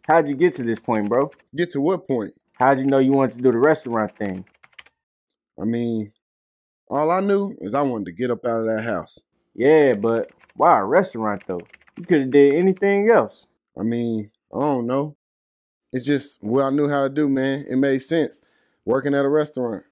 How'd you get to this point, bro? Get to what point? How'd you know you wanted to do the restaurant thing? I mean, all I knew is I wanted to get up out of that house. Yeah, but why a restaurant though? You could have did anything else. I mean, I don't know. It's just what I knew how to do, man. It made sense. Working at a restaurant.